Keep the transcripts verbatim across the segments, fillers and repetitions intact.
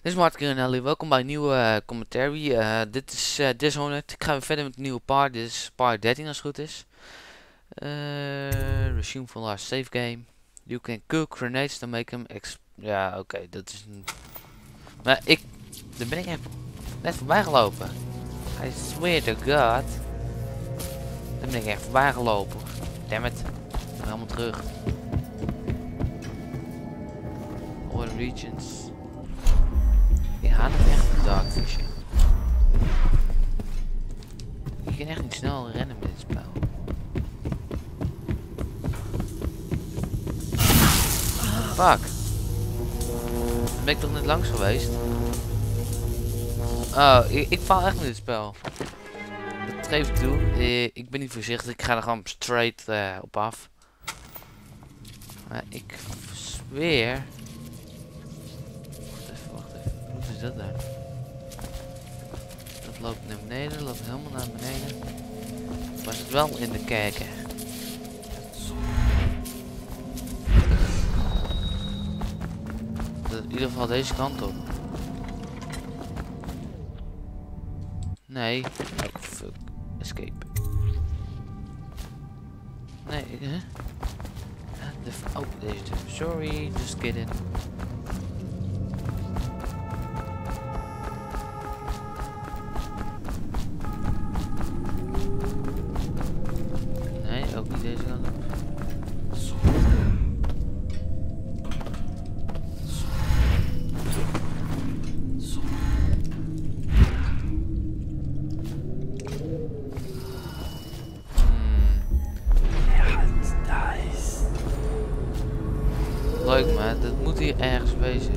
Dit is Martin en Ellie. Welkom bij een nieuwe uh, commentary. Uh, dit is uh, Dishonored. Ik ga weer verder met een nieuwe part. Dit is part dertien als het goed is. Uh, resume from last save game. You can cook grenades to make them ex... Ja, oké. Okay, dat is een... Maar ik... Daar ben ik even net voorbij gelopen. I swear to god. Daar ben ik echt voorbij gelopen. Dammit. Ik ben helemaal terug. All the regions. Ik haat het echt een darkfishing. Je kan echt niet snel rennen met dit spel. Fuck. Dan ben ik toch net langs geweest? Oh, ik, ik faal echt met dit spel. Dat geef ik toe. Eh, ik ben niet voorzichtig. Ik ga er gewoon straight uh, op af. Maar ik zweer... Wat is dat daar? Dat loopt naar beneden, dat loopt helemaal naar beneden. Maar het wel in de kerken. In ieder geval deze kant op. Nee. Oh, fuck. Escape. Nee, hè? Huh? Oh, deze deur. Sorry, just kidding. Ook niet deze kant op. Leuk man, dat moet hier ergens wezen.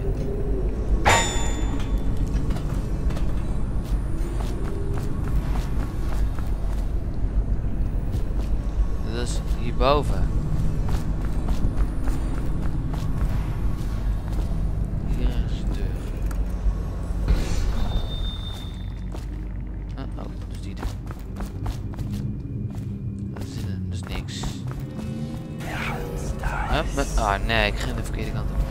Dat is hierboven. Hier is de deur. Oh, oh, dat is die deur. Dat is, dat is niks. Ah, oh, nee, ik ga de verkeerde kant op.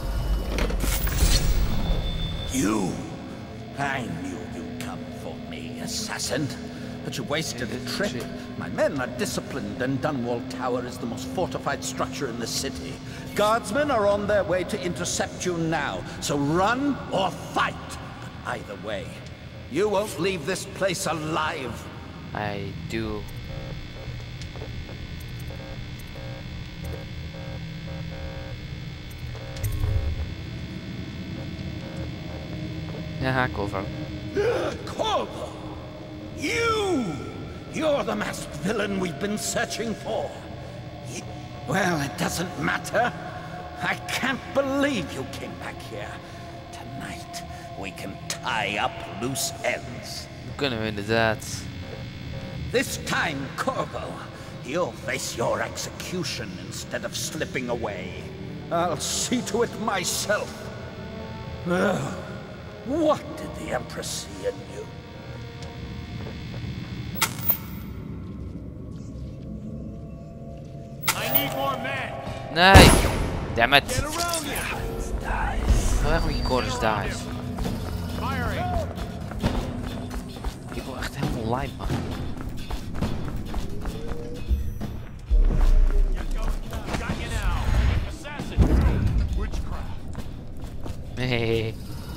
You! I knew you'd come for me, assassin. But you wasted a trip. My men are disciplined, and Dunwall Tower is the most fortified structure in the city. Guardsmen are on their way to intercept you now, so run or fight. But either way, you won't leave this place alive. I do. Ja, cover. Corvo! You! You're the masked villain we've been searching for. Y well, it doesn't matter. I can't believe you came back here. Tonight, we can tie up loose ends. Kunnen we inderdaad. This time, Corvo, you'll face your execution instead of slipping away. I'll see to it myself. Ugh. What did the Empress see in you? Nee! Damn it! Ga weg met die corners daar. Ik wil echt helemaal lijp man. Nee.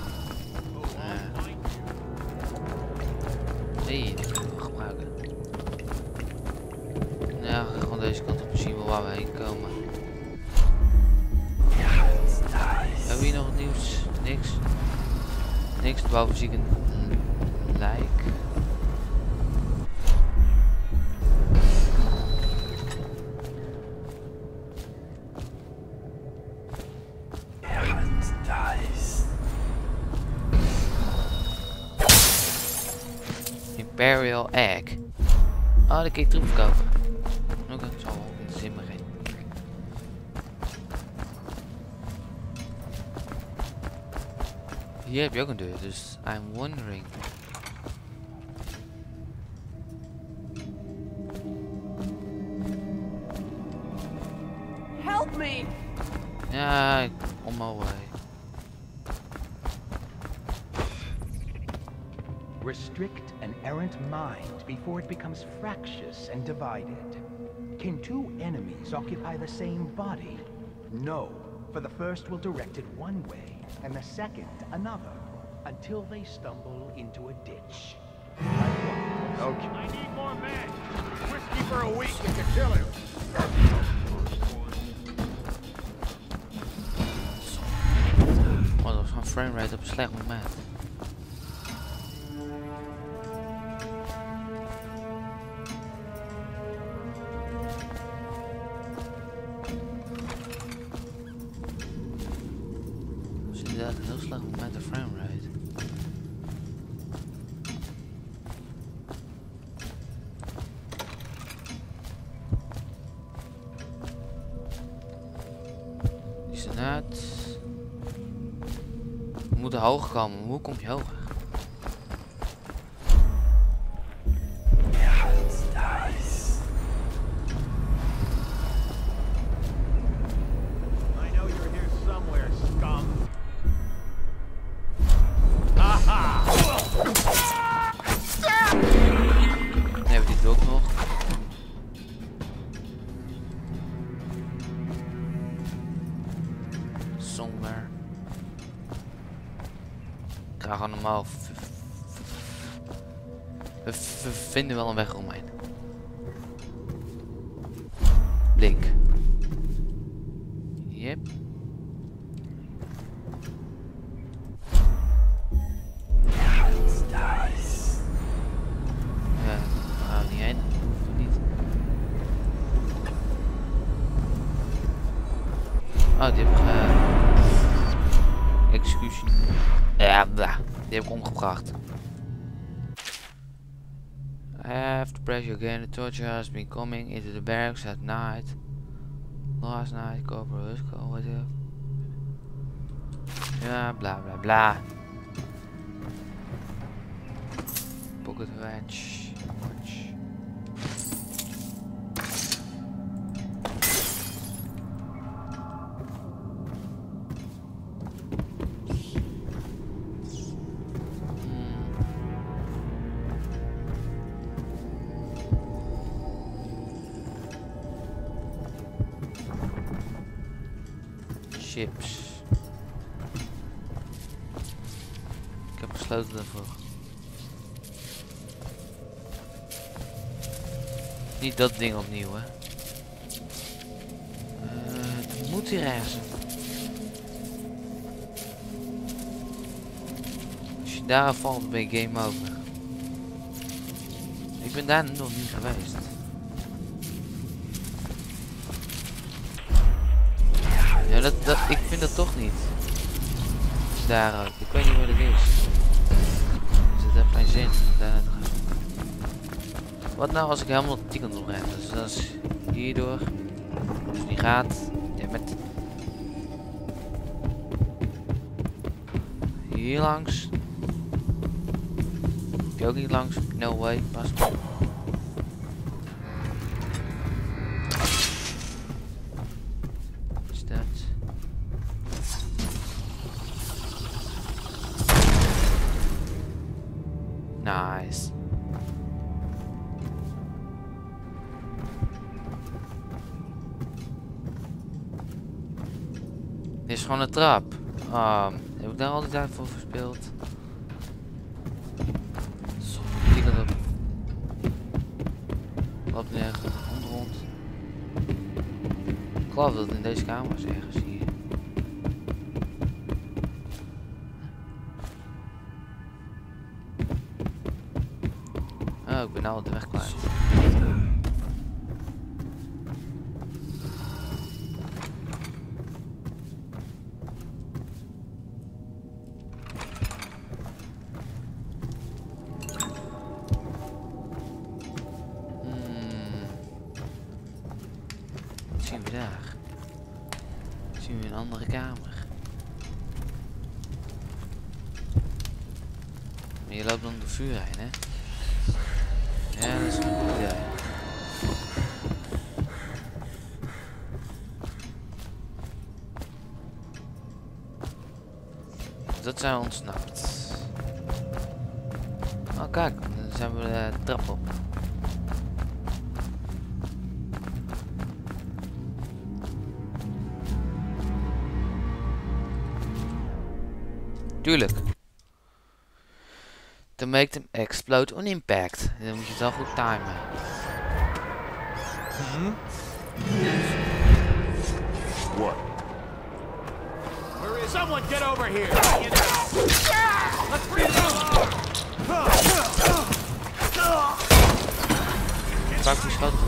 Nee, dit kan ik wel gebruiken. Nou, we gaan gewoon deze kant op zien waar we heen komen. Hebben we hier nog nieuws? Niks. Niks, boven zie ik een lijk. Imperial Egg. Oh, dat kan je terugkopen. Oké, okay, het zal wel in de zin maar geen. Hier heb je ook een deur, dus I'm wondering. Help me! Ja, on my way. Restrict an errant mind before it becomes fractious and divided. Can two enemies occupy the same body? No, for the first will direct it one way, and the second another, until they stumble into a ditch. Okay. I need more men. Whiskey for a week and to kill him. Oh, dat was gewoon framerate op een slecht moment. Dat is inderdaad een heel slecht moment op framerate. We moeten hoger komen. Hoe kom je hoger? I know you're here somewhere, scum. Haha! Dan hebben we dit ook nog. Somewhere. Ik ga gewoon normaal. We vinden wel een weg omheen. Blik. Yep. Ja, daar gaan we niet heen. Niet. Oh, die heb ik. Uh, execution. Ja, blah. Die heb ik omgebracht. I have to press you again. The torture has been coming into the barracks at night. Last night, Corporal Husko, whatever. Ja, bla bla bla. Pocket wrench. Chips. Ik heb besloten daarvoor. Niet dat ding opnieuw, hè. Uh, het moet hier ergens. Als je daar valt, ben je game over. Ik ben daar nog niet geweest. Ja, dat, dat, ik vind dat toch niet. Daar ook. Ik weet niet wat het is. Dus het heeft geen zin om daar te gaan. Wat nou als ik helemaal die kant op ren? Dus dat is hierdoor. Als het niet gaat. Ja, met hier langs. Heb je ook niet langs? No way. Pas maar. Nice. Dit is gewoon een trap. Um, heb ik daar al die tijd voor verspeeld? Zo, die kant op. Loopt nu ergens rond. Ik geloof dat het in deze kamer is ergens hier. Oh, ik ben nou de weg kwijt. Hmm. Wat zien we daar? Zien we een andere kamer. Maar je loopt dan de vuur heen, hè? Ja, dat is een goed idee. Dat zijn ontsnapt. Oh kijk, dan zijn we de trap op. Tuurlijk. To make them explode on impact. Dan moet je het wel goed timen. Hmm? What? Where is someone? Get over here! You know. Let's bring it along! Vaak geschoten.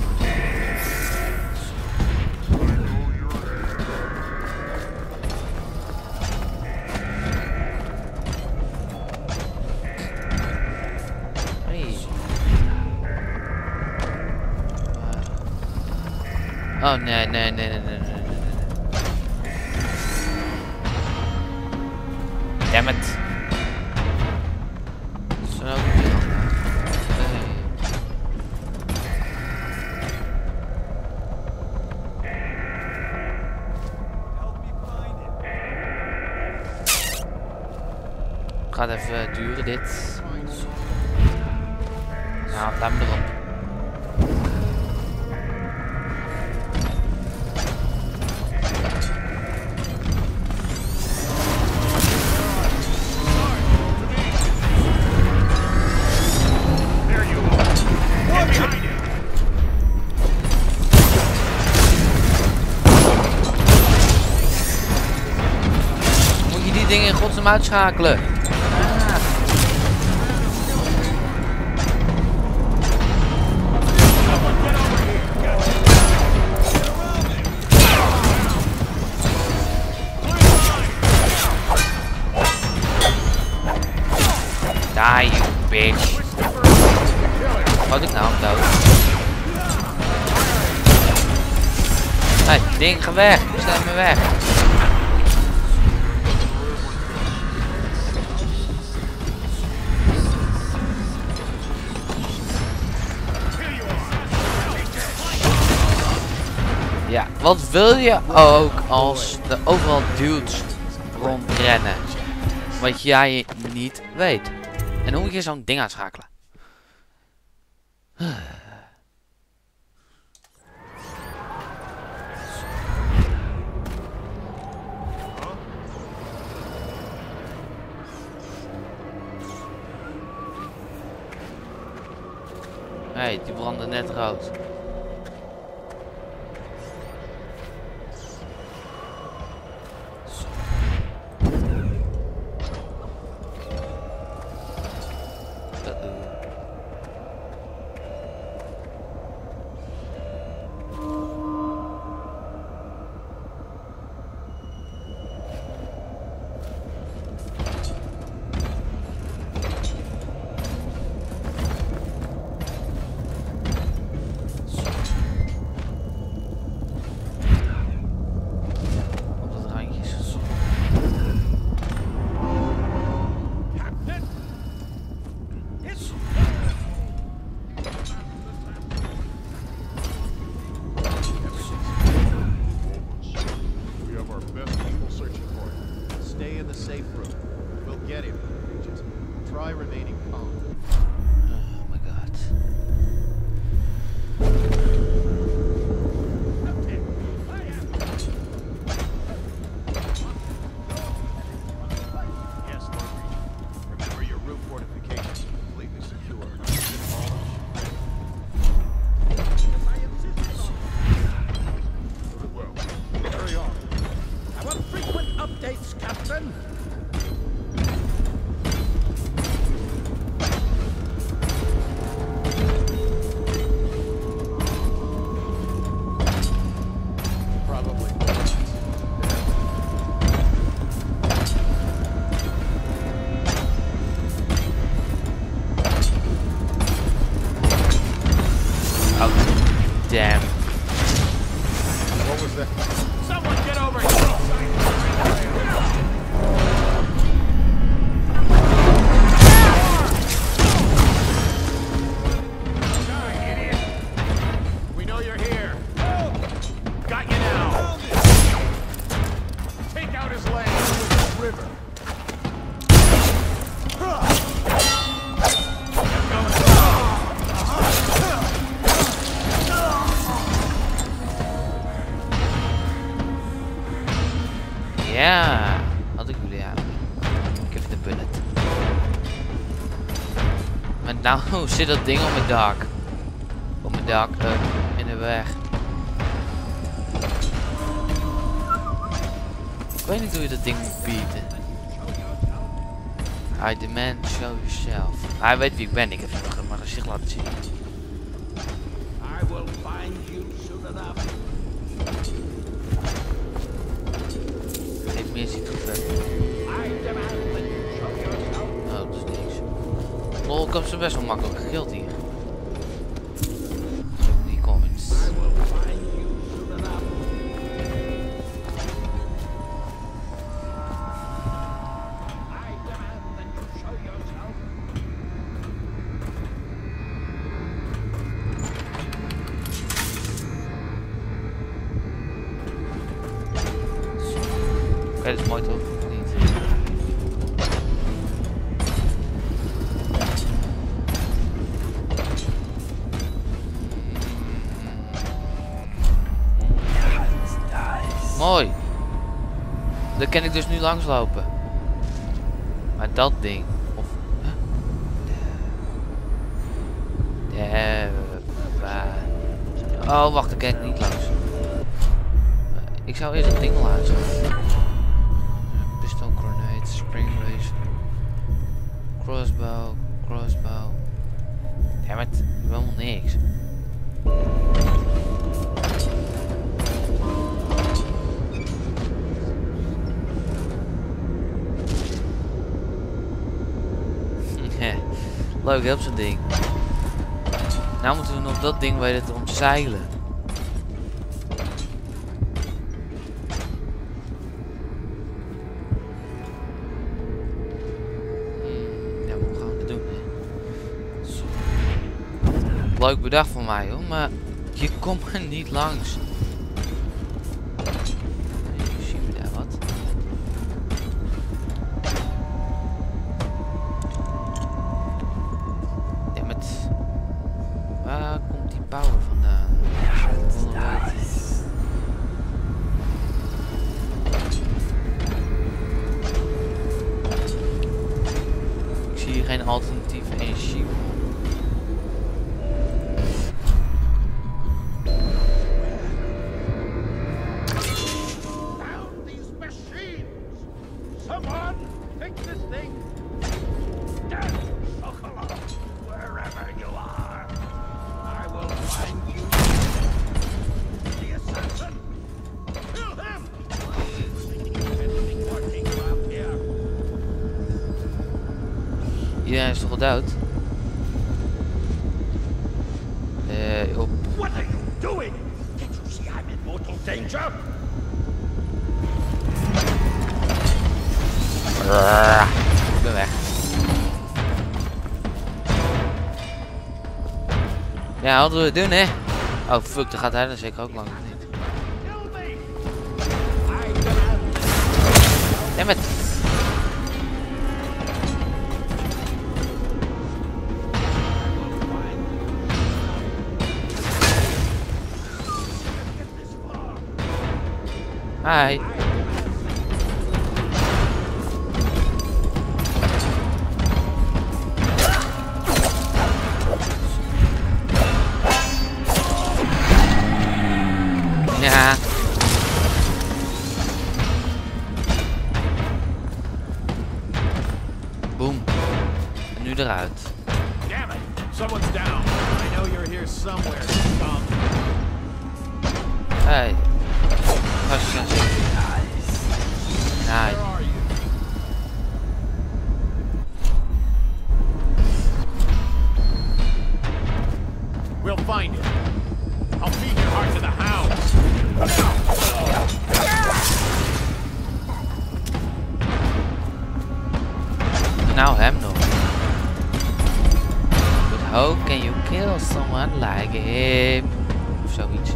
Oh nee, nee, nee, nee, nee, nee, nee. Damn it. Zo ook niet. Gaat even duren dit. Nou, laat me erop. Dingen in godsnaam uitschakelen. Ah. Die, you bitch. Wat ik nou dood? Hey, ding, ga weg. Stel me weg. Ja, wat wil je ook als er overal dudes rondrennen? Wat jij niet weet. En hoe moet je zo'n ding uitschakelen? Hé, hey, die brandde net rood. Nou zit dat ding op mijn dak. Op mijn dak, uh, in de weg. Ik weet niet hoe je dat ding moet bieden. I demand show yourself. Hij weet wie ik ben, ik heb hem maar gezicht laten zien. I will find you soon enough. Heeft meer ziet gevecht. I demand that you show yourself. Oh, dat is niks. Lol, ik heb ze best wel makkelijk gekild hier. Die coins. I will find you soon enough. I demand that you show yourself. Oké, okay, dat is mooi toch? Of niet? Mooi. Daar kan ik dus nu langs lopen. Maar dat ding. Of. Huh? De, oh, wacht, daar kan ik niet langs. Ik zou eerst het ding wel aanzetten. Pistol, grenade, spring razor, crossbow, crossbow. Ja, maar het is helemaal niks. Leuk, help zo'n ding. Nou moeten we nog dat ding weten te omzeilen. Hmm, ja, hoe gaan we dat doen? Hè? Zo. Leuk bedacht van mij hoor, maar je komt er niet langs. Hier zien we daar wat. Waar komt die power vandaan? Ik zie hier geen alternatieve energie. Found these machines. Someone fix this thing. Dead Sokolov, wherever you are. I will find you. The assassin. Kill him. Anything working around here. Iedereen is toch al dood? Eh, op. What are you doing? Can't you see I'm in mortal danger? Ik ben weg. Ja, wat moeten we doen hè? Oh fuck, daar gaat hij dan zeker ook lang niet. Kill me. I demand. Damn it. Hi. Ja. Boom. En nu eruit. Damn it! Someone's down. I know you're here somewhere, scum. Hey. Gastjes zijn zeker. Where are you? We'll find it. I'll feed your heart to the hounds. Nou hem nog. But how can you kill someone like him? Of zoiets.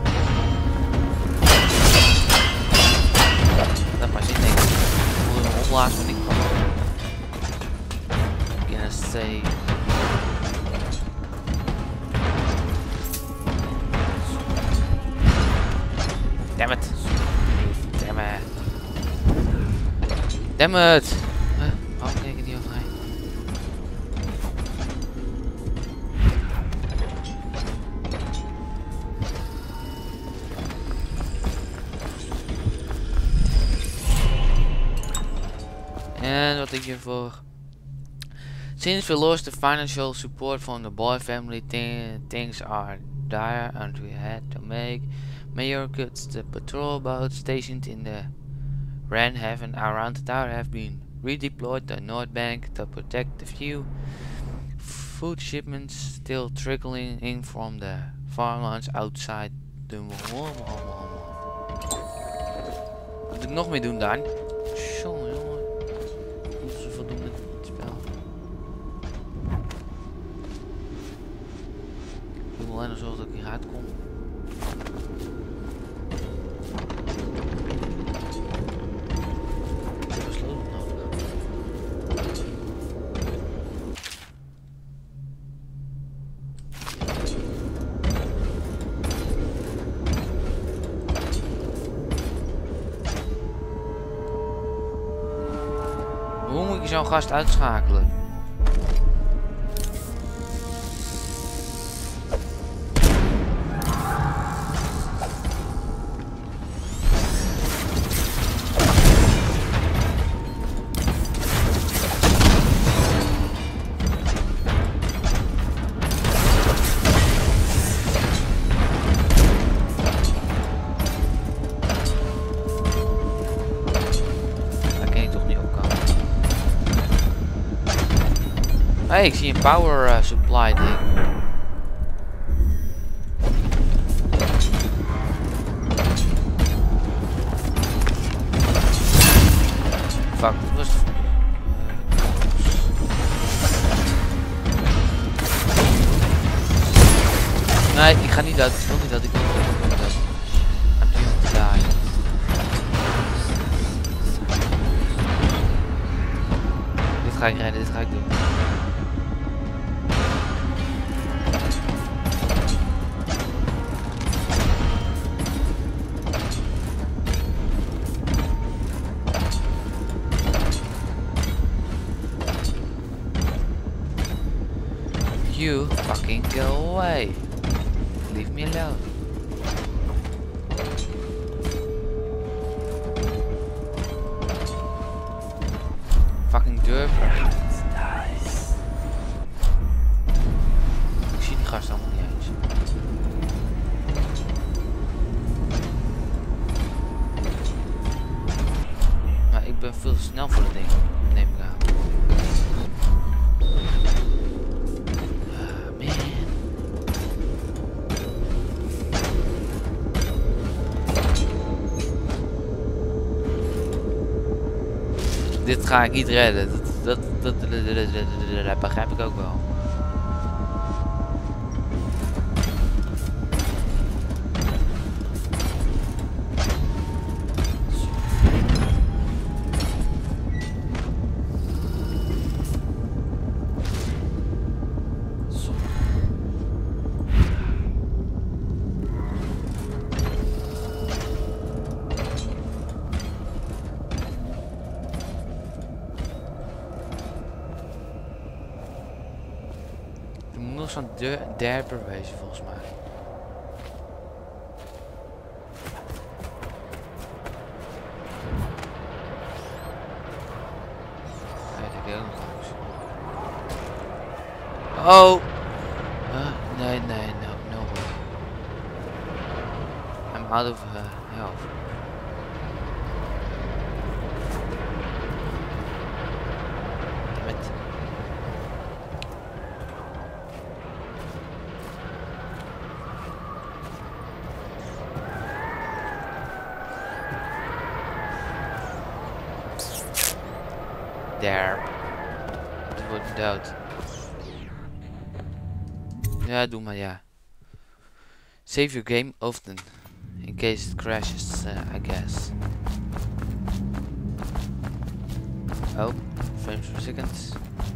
Dat maar zit denk ik. Ik voel hem opblazen van die kant. Can I say? Damn it. Damn it. Damn it. Huh? Waarom kijk ik niet overheen? samenvattingje voor. Since we lost the financial support from the boy family, th things are dire and we had to make major cuts. The patrol boats stationed in the Ran Haven around the tower have been redeployed to North Bank to protect the few food shipments still trickling in from the farmlands outside the wall. Wat moet ik nog meer doen dan? Jongen, jongen. Moeten ze voldoen met het spel. Ik wil alleen nog zorgen dat ik hieruit kom. Ik heb een sleutel nodig. Hoe moet je zo'n gast uitschakelen? Hey, ik zie een power uh, supply ding. Fuck, wat was het? Nee, ik ga niet dood. Ik wil niet dood. Ik wil niet dood. I'm doomed to die. Dit ga ik redden, dit ga ik doen. You fucking go away. Leave me alone. Fucking durper. Ik zie die gast allemaal niet eens. Maar ik ben veel te snel voor de ding, neem ik aan. Dit ga ik niet redden, dat, dat, dat, dat, dat, dat, dat, dat begrijp ik ook wel. Zo'n derper wezen volgens mij. Weet ik ook nog eens. Oh! Uh, nee, nee, no, no way. I'm out of uh, health. Damn it. Daar. Het wordt dood. Ja, doe maar ja. Save your game often. In case it crashes, uh, I guess. Oh, frames per second.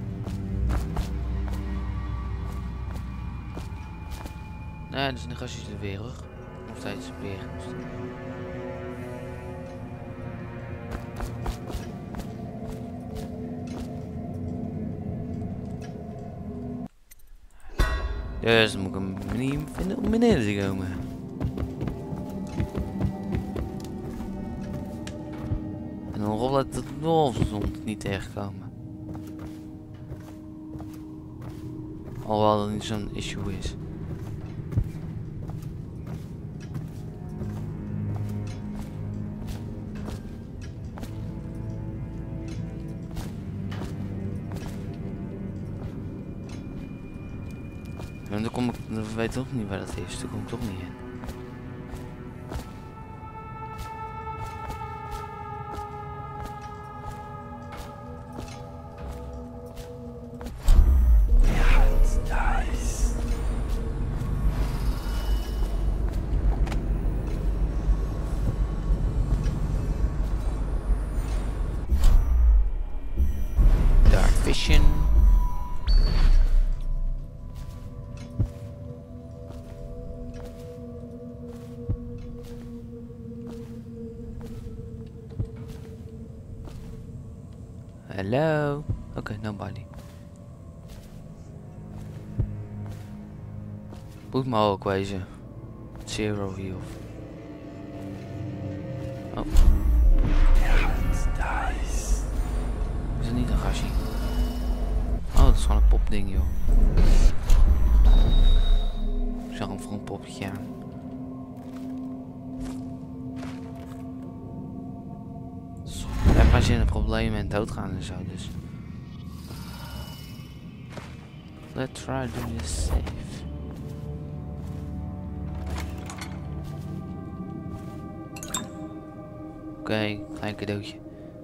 Nou, dus een gastje er weer hoor. Nog steeds weer. Dus dan moet ik een manier vinden om beneden te komen. En dan rollen dat de wolven niet tegenkomen. Alhoewel dat niet zo'n issue is. En dan kom ik, dan weet ik toch niet waar dat is, daar kom ik toch niet in. Dark Vision. Hello. Okay, nobody. Moet maar ook wezen. Zero heal. Oh. Is het niet een gashi? Oh, dat is gewoon een popding, joh. Ik zag hem voor een poppetje aan. Ik heb geen zin in problemen en doodgaan en zo, dus. Let's try to do this safe. Oké, okay, klein cadeautje.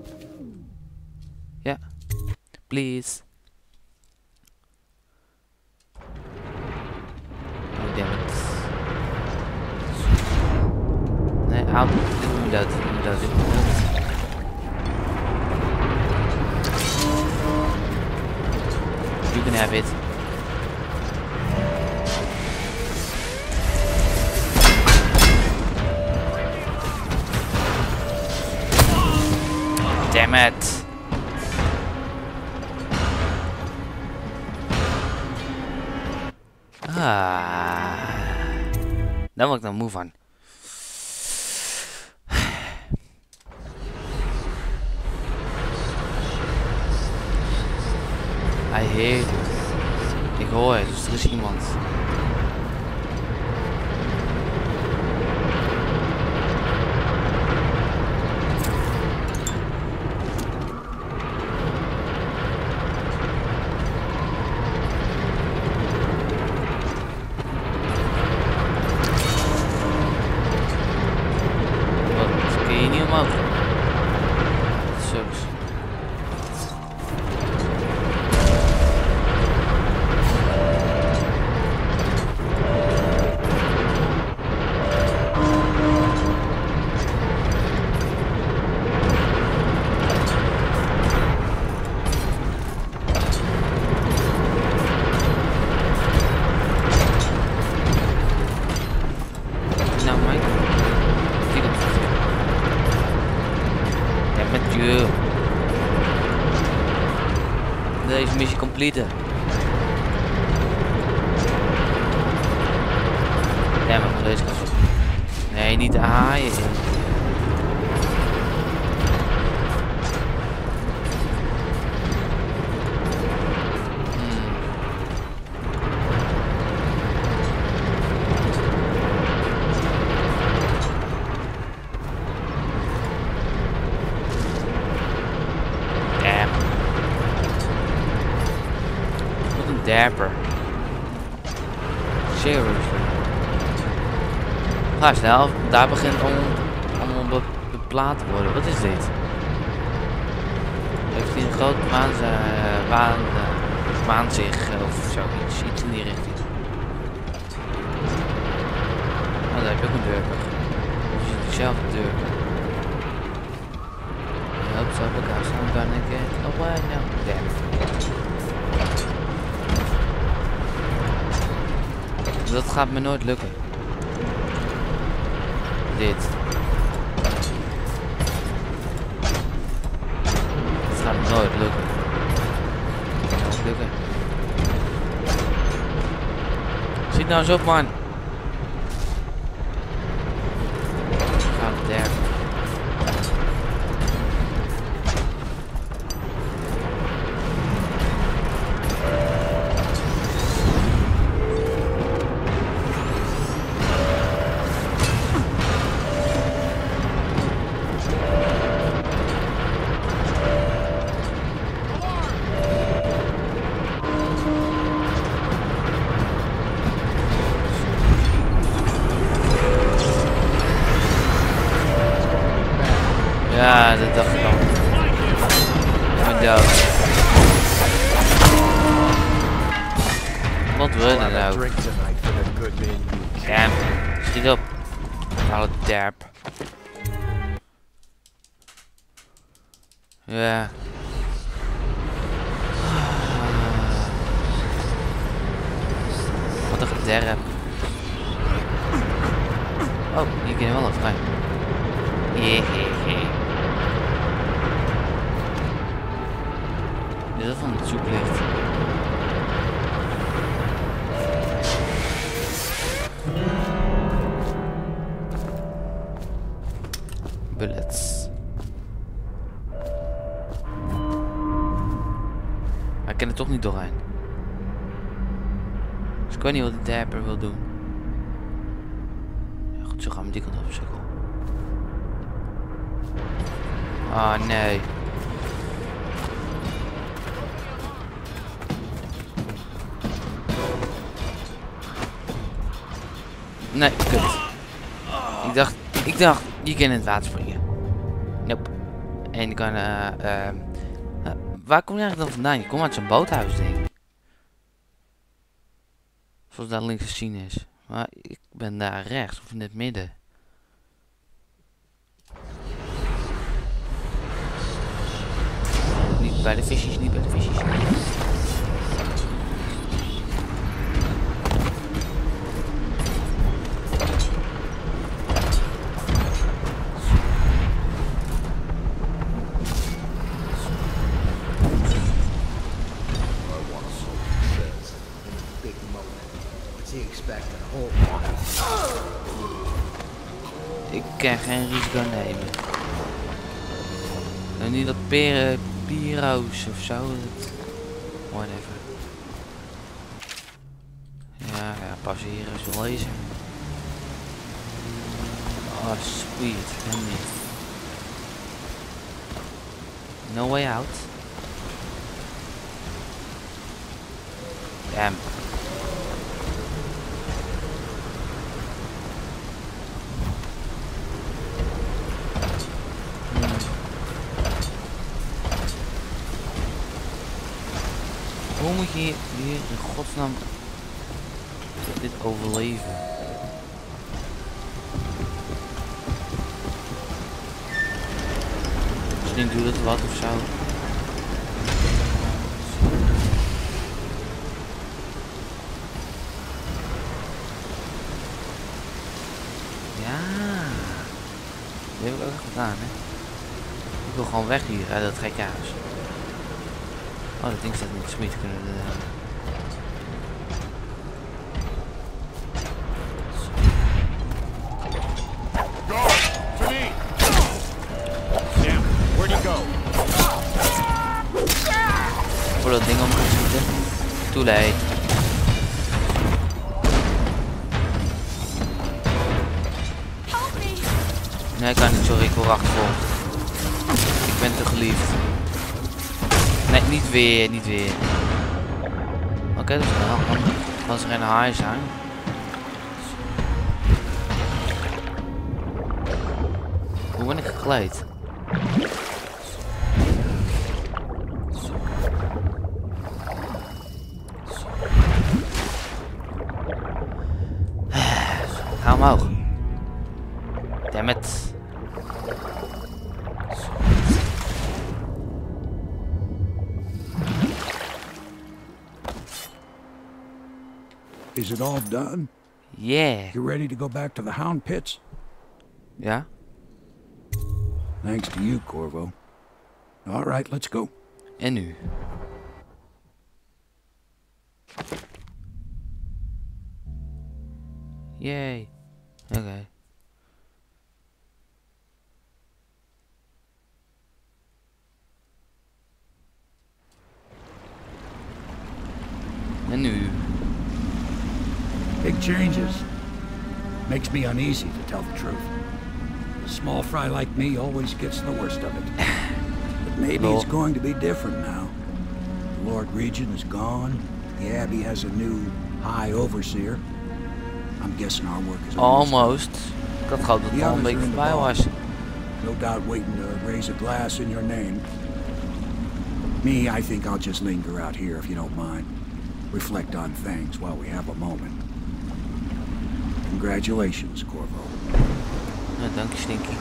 Ja, please. Oh damn it. Nee, hou, dit moet dat, dit moet dat, dit moet dat. You can have it. Damn it. Ah. Daar word ik dan moe van. I hear you. Ik hoor je, dus er is iemand. Wat, kun je niet omhoog? Sucks. Deze missie complete. Ja, maar van deze kant op. Nee, niet de haaien. Dapper. Seriously. Ga snel, daar begint allemaal be beplaat te worden. Wat is dit? Heeft hij een groot maan, uh, maan, uh, maanzicht of zoiets, iets in die richting. Oh, daar heb je ook een deur. Dus je ziet zelf een deur. I hope so because I'm gonna get away now. Damn. Dat gaat me nooit lukken. Dit. Dat gaat me nooit lukken. Dat gaat nooit lukken. Schiet nou eens op, man. Ga het der. running nou? Damn. Schiet op. Alle derp. Ja. Wat een gederp. Oh, hier kun je wel een vrij. Hehehe. Is dat van het zoeklicht? Bullets. Maar ik kan er toch niet doorheen. Dus ik weet niet wat de derper wil doen. Ja, goed, zo gaan we die kant op, sukkel. Ah, oh, nee. Nee, kut. Ik dacht, ik dacht, je kan in het water springen. Nope. En je kan, eh, uh, uh, uh, waar kom je eigenlijk dan vandaan? Je komt uit zo'n boothuis, denk ik. Zoals daar links te zien is. Maar ik ben daar rechts, of in het midden. Niet bij de visjes, niet bij de visjes. Ik kan geen risico nemen. En niet dat peren, piro's of zo. Dat... Whatever. Ja, ja, passeren is wel lezen. Oh, sweet. En niet. No way out. Damn. Hoe moet je hier, hier in godsnaam dit overleven? Misschien doet het wat of zo. Ja, dat heb ik ook gedaan, hè. Ik wil gewoon weg hier uit dat gekke huis. Oh, dat ding staat niet. Smeet kunnen we uh... Go! To me! Sam, where'd he go? Voor dat ding om gaan schieten. Too late. Nee, ik kan niet, sorry, ik word achtervolgd. Ik ben te geliefd. Nee, niet weer, niet weer. Oké, okay, dat is wel handig. Als er geen haai zijn. Hoe ben ik gekleed? Ga omhoog. Damn it. Is it all done? Yeah. You ready to go back to the Hound Pits? Ja? Thanks to you, Corvo. All right, let's go. En nu? Yay. Oké. Okay. En nu? Big changes. Makes me uneasy, to tell the truth. A small fry like me always gets the worst of it. But maybe well, it's going to be different now. The Lord Regent is gone. The Abbey has a new High Overseer. I'm guessing our work is almost. Ik had gehoopt dat het al een beetje voorbij was. No doubt waiting to raise a glass in your name. Me, I think I'll just linger out here if you don't mind. reflect on things while we have a moment. Congratulations, Corvo. Ja, dank je, Stinky.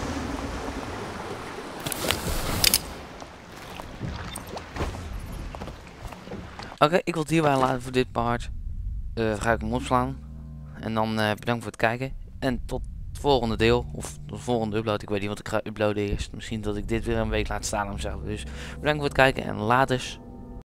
Oké, okay, ik wil het hierbij laten voor dit part. Uh, ga ik hem opslaan. En dan uh, bedankt voor het kijken. En tot het volgende deel. Of de volgende upload. Ik weet niet wat ik ga uploaden eerst. Misschien dat ik dit weer een week laat staan of zo. Dus bedankt voor het kijken en laters.